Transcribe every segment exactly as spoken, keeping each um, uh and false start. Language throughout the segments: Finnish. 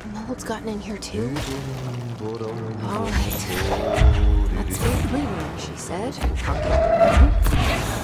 Mold's gotten in here too? All right. Let's go to the playroom, she said. I'll get her.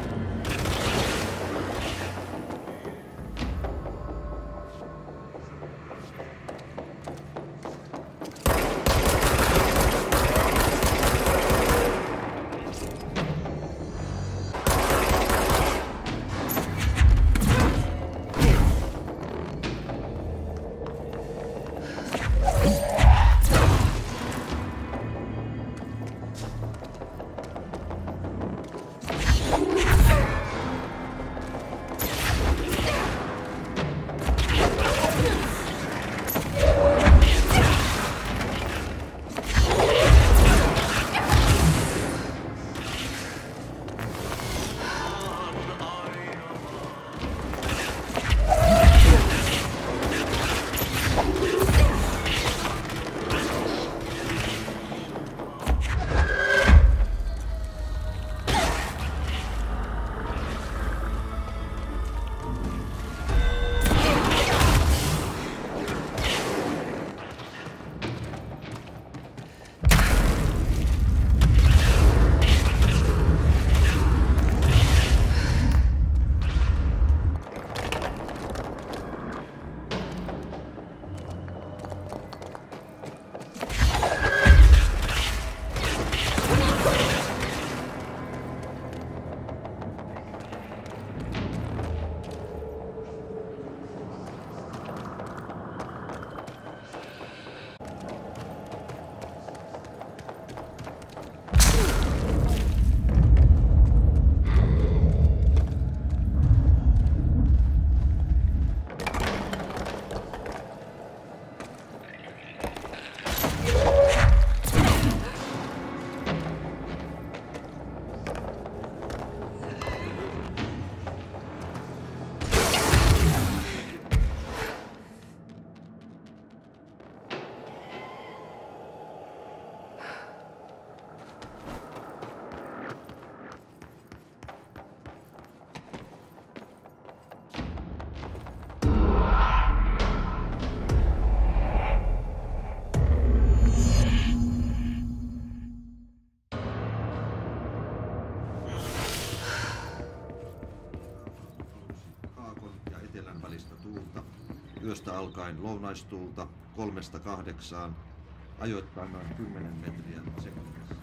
Yöstä alkaen lounaistuulta kolmesta kahdeksaan, ajoittain noin kymmenen metriä sekunnissa.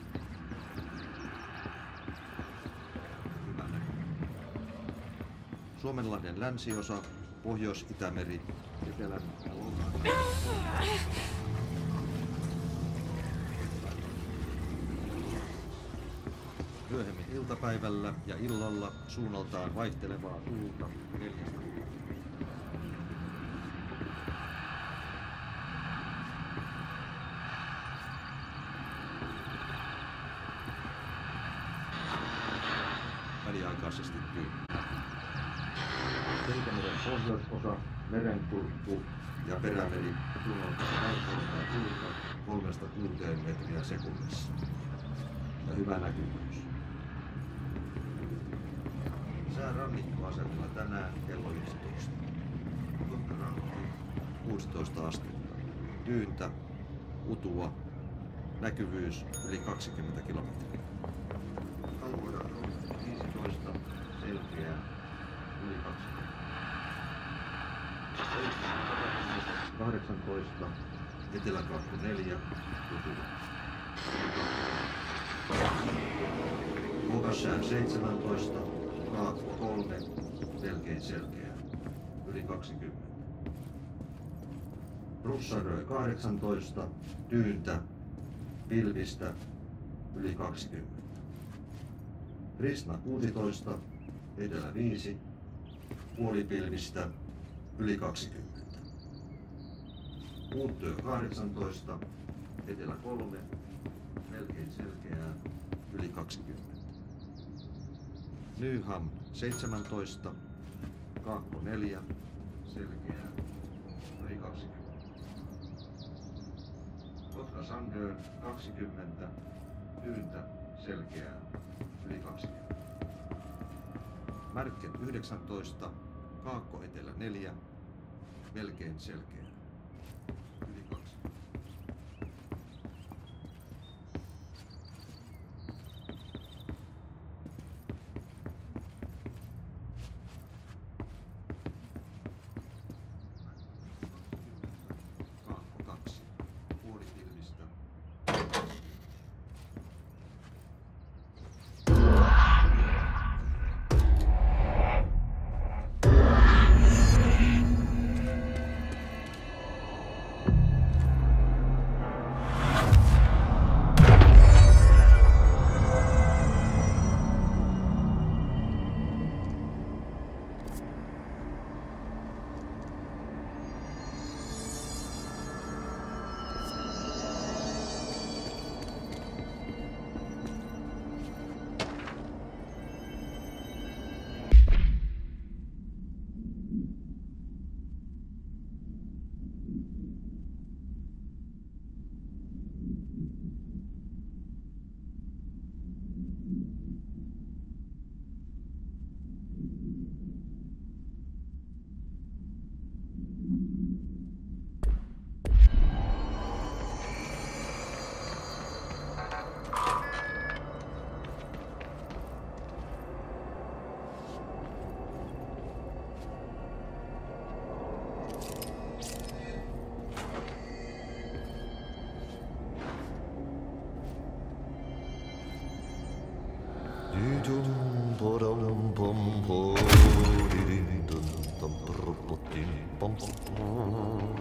Suomenlahden länsiosa, Pohjois-Itämeri, Etelän ja Lounaan. Myöhemmin iltapäivällä ja illalla suunnaltaan vaihtelevaa tuulta neljästä. Väliaikaisesti tyyntä. Selkämeren pohjoisosa, merenkurkku ja perämeri suunnaltaan vaihtelevaa tuulta kolmesta kuuteen metriä sekunnissa. Ja hyvä näkyvyys. Sää rannikkoasemilla tänään kello yksitoista. kuusitoista astetta. Tyyntä, utua, näkyvyys yli kaksikymmentä kilometriä. Kalvoida viisitoista, selkeää, yli kaksikymmentä. kahdeksantoista, eteläkaakko neljä, utua. Mukassään seitsemäntoista, kaakko kolme, melkein selkeää, yli kaksikymmentä. Russaröö kahdeksantoista, tyyntä, pilvistä, yli kaksikymmentä. Risna kuusitoista, etelä viisi, puolipilvistä, yli kaksikymmentä. Uuttyö kahdeksantoista, etelä kolme, melkein selkeää, yli kaksikymmentä. Nyham seitsemäntoista, kaakko neljä, selkeää, yli kaksikymmentä. Kotka Sandön kaksikymmentä, tyyntä, selkeää, yli kaksikymmentä. Märket yhdeksäntoista, kaakko etelä neljä, melkein selkeää, 둥둥 보람범 보리린든 덤브르뽀띵 뻔뻔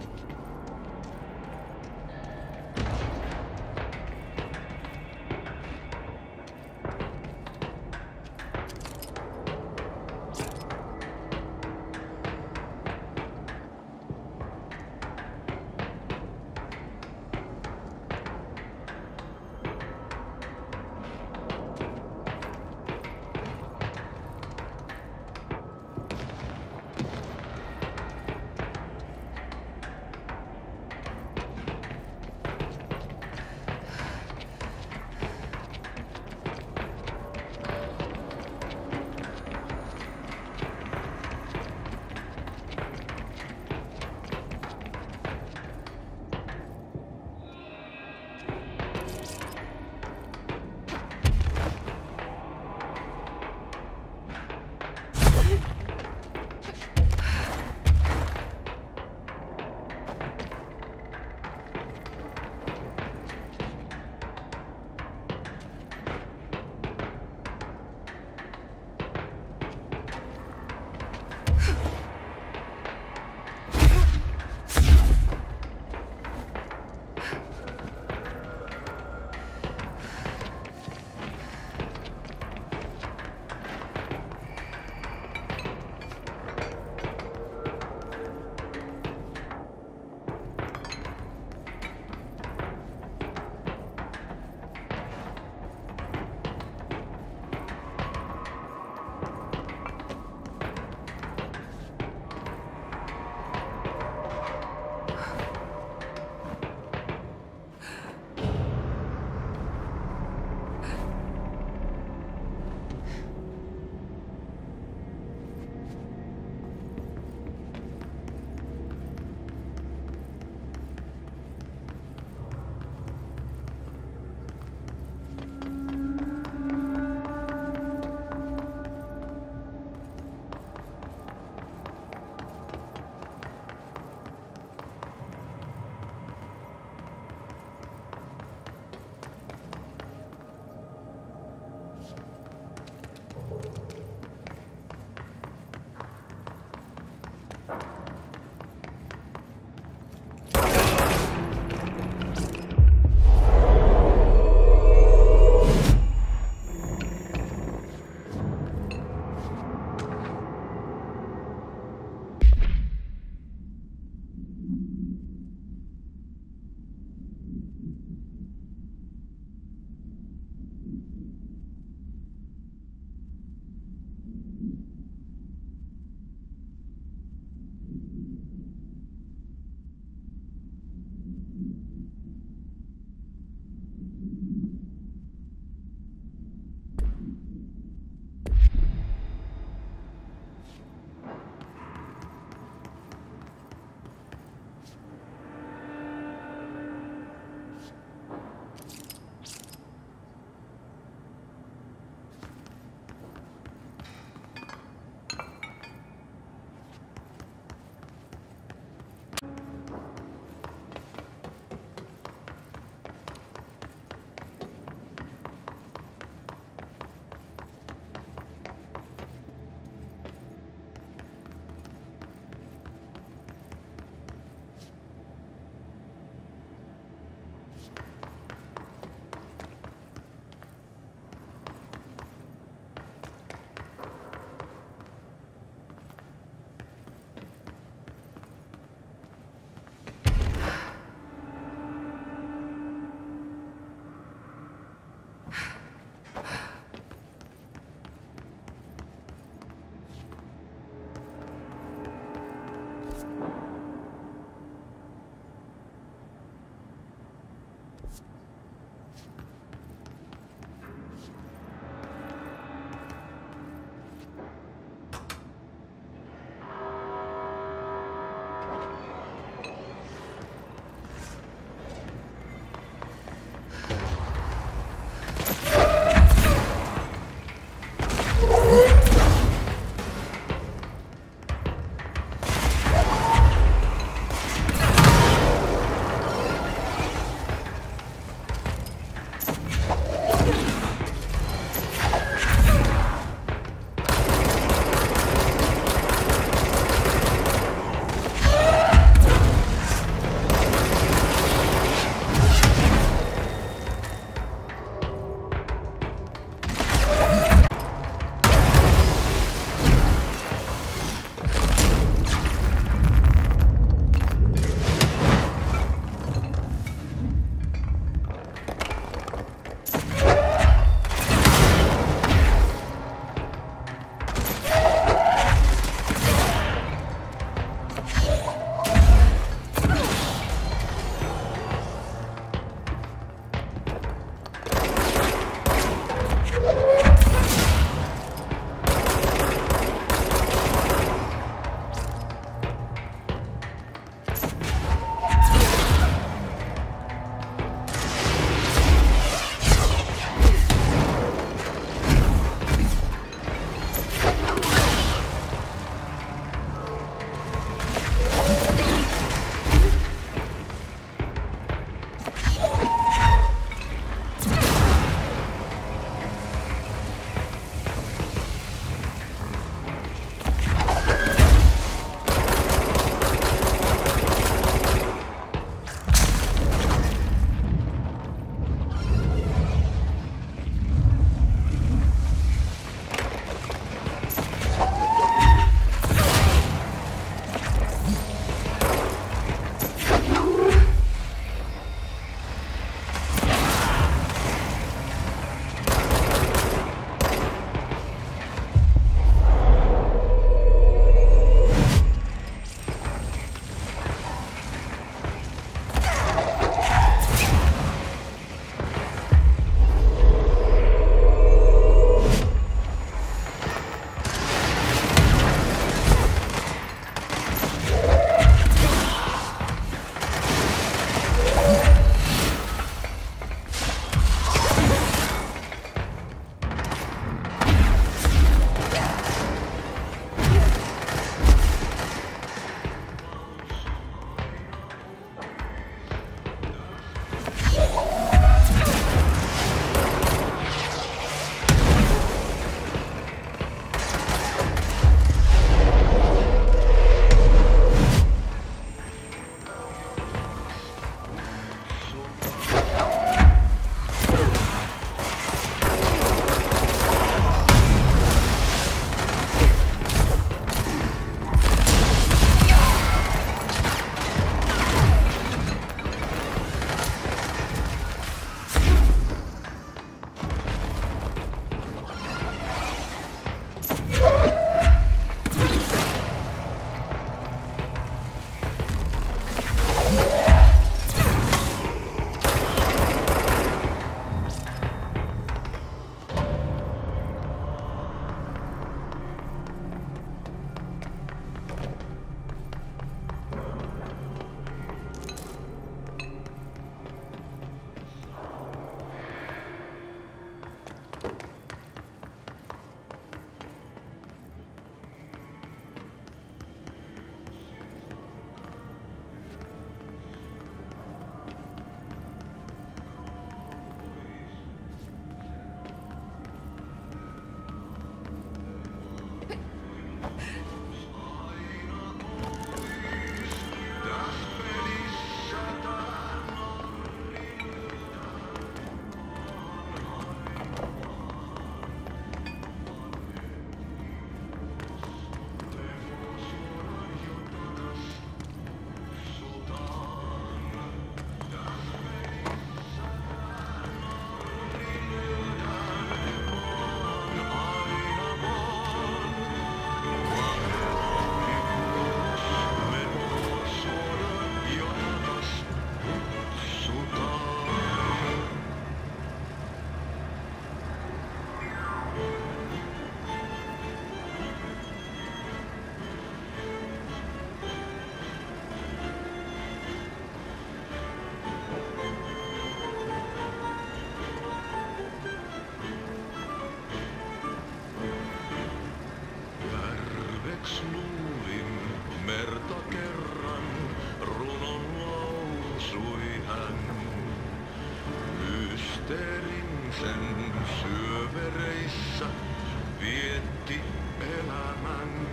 muistelin sen syövereissä, vietti elämän.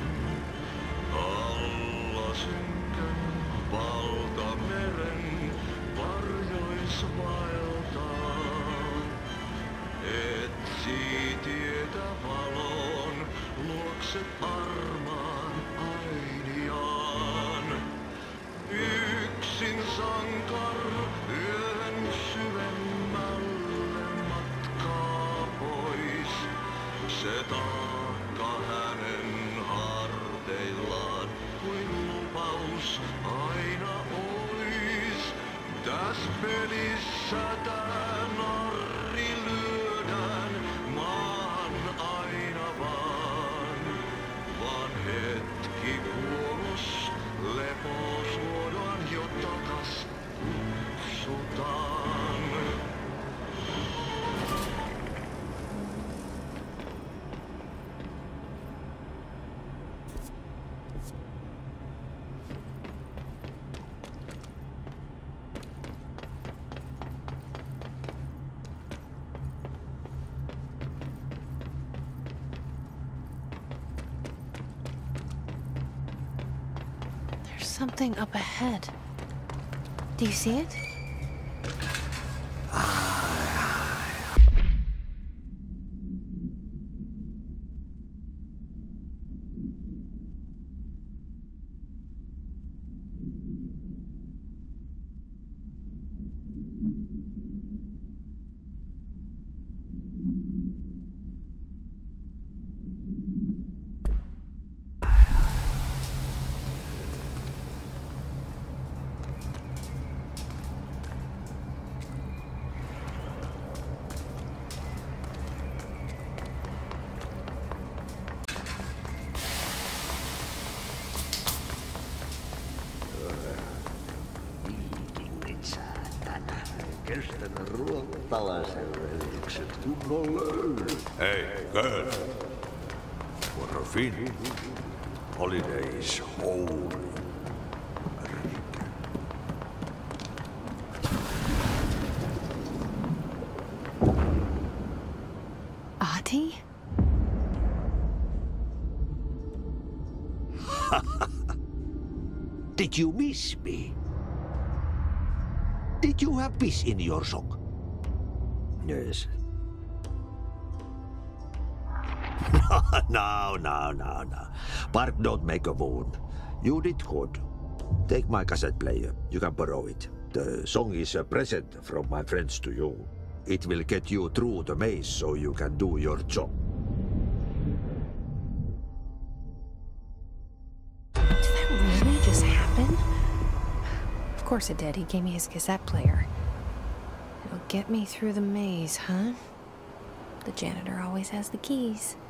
Alla synkän valtameren varjois vaeltaa. Etsi tietä valon luokse armaan ainiaan. Yksin sankar yön syvemmälle matkaa pois. Se taakka hänen harteillaan kuin lupaus aina ois. Täs pelissä tää narri lyödään maan aina vaan. Vaan hetki kuolos lepoos luodaan jo takas kutsutaan. Something up ahead. Do you see it? Kestävä ruottalaisen veljekset kunnolla. Hey, girl. For a fin. Holidays holy. Ahti? Did you miss me? Did you have peace in your song? Yes. no, no, no, no. Bark don't make a wound. You did good. Take my cassette player. You can borrow it. The song is a present from my friends to you. It will get you through the maze so you can do your job. Did that really just happen? Of course it did. He gave me his cassette player. It'll get me through the maze, huh? The janitor always has the keys.